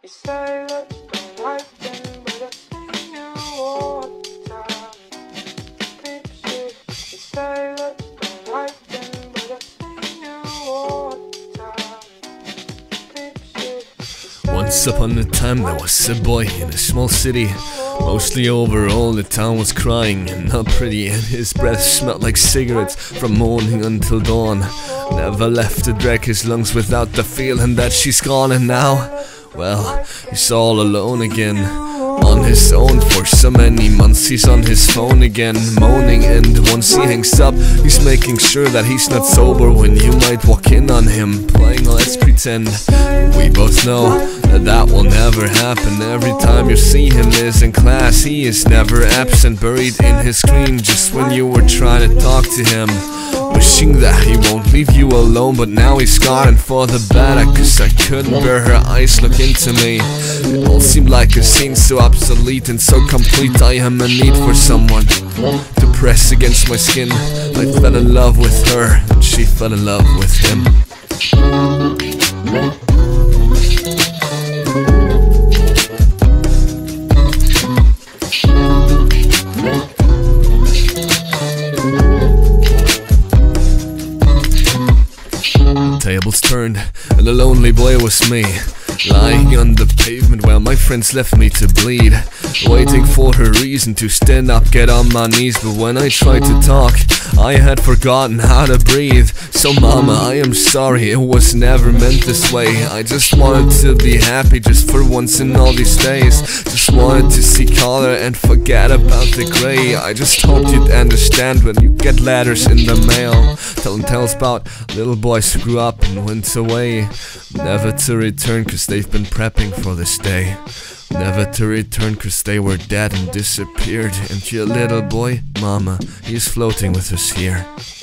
You say that don't like them, but I see you all the time. Peep shit. You say that don't like them, but I see you all the time. Peep shit. Once upon a time there was a boy in a small city. Mostly overall the town was crying and not pretty, and his breath smelled like cigarettes from morning until dawn. Never left to drag his lungs without the feeling that she's gone, and now, well, he's all alone again. On his own for so many months, he's on his phone again, moaning, and once he hangs up, he's making sure that he's not sober when you might walk in on him playing Let's Pretend. We both know that that will never happen. Every time you see him is in class, he is never absent, buried in his screen just when you were trying to talk to him. Wishing that he won't leave you alone, but now he's gone and for the better, cause I couldn't bear her eyes look into me. It all seemed like a scene so obsolete and so complete. I am in need for someone to press against my skin. I fell in love with her and she fell in love with him. Tables turned, and the lonely boy was me, lying on the pavement while my friends left me to bleed, waiting for her reason to stand up, get on my knees. But when I tried to talk, I had forgotten how to breathe. So mama, I am sorry, it was never meant this way. I just wanted to be happy just for once in all these days. Just wanted to see color and forget about the gray. I just hoped you'd understand when you get letters in the mail telling tales about little boys who grew up and went away, never to return cause they've been prepping for this day. Never to return cause they were dead and disappeared. And your little boy, mama, he's floating with us here.